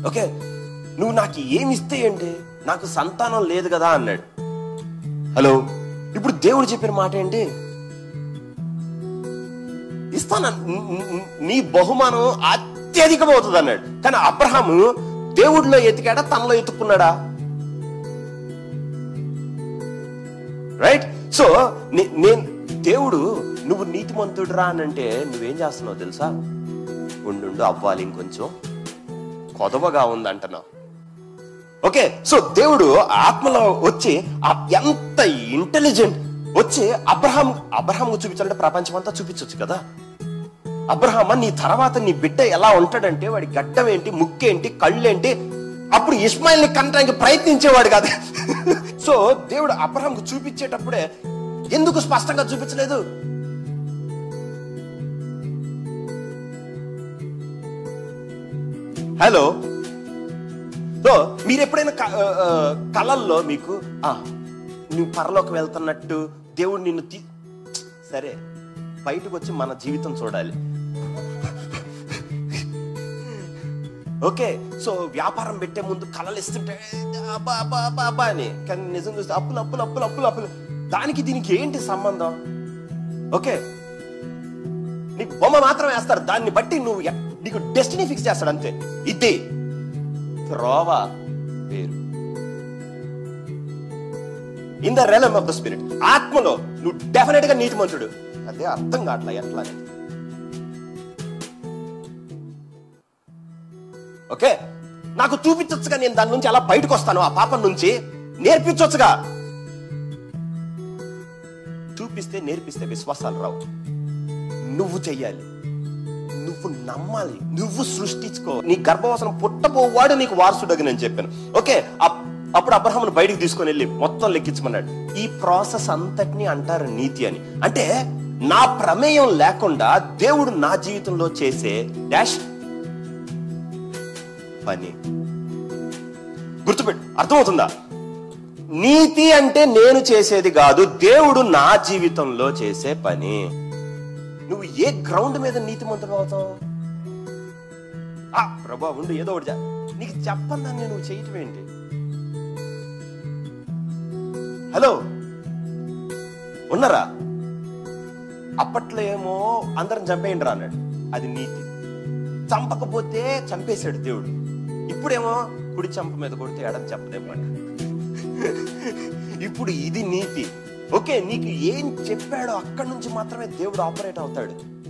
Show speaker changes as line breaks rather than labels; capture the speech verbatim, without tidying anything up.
Okay, నువ్వు నాకు ఏమి ఇస్తే ఏంటి, నాకు సంతానం లేదు కదా అన్నాడు. హలో, ఇప్పుడు దేవుడు చెప్పిన మాట ఏంటి? ఇస్తాను, నీ బహుమానం అత్యధికమవుతుంది అన్నాడు. కానీ అబ్రహాము దేవుడిలో ఎతికాడా, తనలో ఎత్తుకున్నాడా? రైట్. సో నేను దేవుడు నువ్వు నీతిమంతుడు రా అని అంటే నువ్వేం చేస్తున్నావు తెలుసా? ఉండు అవ్వాలి, ఇంకొంచెం కొదవగా ఉంది అంటున్నావు. ఓకే, సో దేవుడు ఆత్మలో వచ్చి ఎంత ఇంటెలిజెంట్ వచ్చి అబ్రహాం అబ్రహాంకు చూపించాలంటే ప్రపంచం అంతా చూపించవచ్చు కదా. అబ్రహామా, నీ తర్వాత నీ బిడ్డ ఎలా ఉంటాడంటే వాడి గడ్డం ఏంటి, ముక్కేంటి, కళ్ళేంటి, అప్పుడు ఇస్మాయిల్ని కనడానికి ప్రయత్నించేవాడు కాదు. సో దేవుడు అబ్రహాంకు చూపించేటప్పుడే ఎందుకు స్పష్టంగా చూపించలేదు? హలో, సో మీరు ఎప్పుడైనా కళల్లో మీకు నువ్వు పరలోకి వెళ్తున్నట్టు దేవుడు నిన్ను తీ సరే బయటకు వచ్చి మన జీవితం చూడాలి. ఓకే, సో వ్యాపారం పెట్టే ముందు కళలు ఇస్తుంటే అబ్బా అబ్బా అబ్బా అబ్బా అని, కానీ నిజం చూస్తే అప్పులు అప్పులు అప్పులు అప్పులు అప్పులు. దానికి దీనికి ఏంటి సంబంధం? ఓకే, నీకు బొమ్మ మాత్రం వేస్తారు, దాన్ని బట్టి నువ్వు నీకు డెస్టినీ ఫిక్స్ చేస్తాడు అంతే. ఇది త్రోవ వేరు. In the realm of the spirit, ఆత్మలో నువ్వు డెఫినెట్ గా నీతిమంతుడు. అదే అర్థం కావట్లా ఎట్లా. ఓకే, నాకు చూపించొచ్చుగా, నేను దాని నుంచి అలా బయటకు వస్తాను, ఆ పాపం నుంచి నేర్పించొచ్చుగా. చూపిస్తే నేర్పిస్తే విశ్వాసాలు రావు. నువ్వు చెయ్యాలి, నువ్వు నమ్మాలి, నువ్వు సృష్టించుకో. నీ గర్భవాసన పుట్టబోవాడు నీకు వారసుడని నేను చెప్పాను. ఓకే, అప్పుడు అబ్రహామును బయటికి తీసుకొని వెళ్ళి మొత్తం లెక్కించమన్నాడు. ఈ ప్రాసెస్ అంతటిని అంటారు నీతి అని. అంటే నా ప్రమేయం లేకుండా దేవుడు నా జీవితంలో చేసే డాష్ పని. గుర్తుపెట్టు, అర్థమవుతుందా? నీతి అంటే నేను చేసేది కాదు, దేవుడు నా జీవితంలో చేసే పని. నువ్వు ఏ గ్రౌండ్ మీద నీతిమంతుడు అవుతావు? ఆ ప్రభా ఉండు, ఏదో ఒకటి నీకు చెప్పందాన్ని నువ్వు చేయటం ఏంటి? హలో, ఉన్నారా? అప్పట్లో ఏమో అందరం చంపేయండి రా అన్నాడు, అది నీతి. చంపకపోతే చంపేశాడు దేవుడు. ఇప్పుడేమో కుడి చంప మీద కొడితే ఎడం చెప్పదేమాట. ఇప్పుడు ఇది నీతి. ఓకే, నీకు ఏం చెప్పాడో అక్కడి నుంచి మాత్రమే దేవుడు ఆపరేట్ అవుతాడు.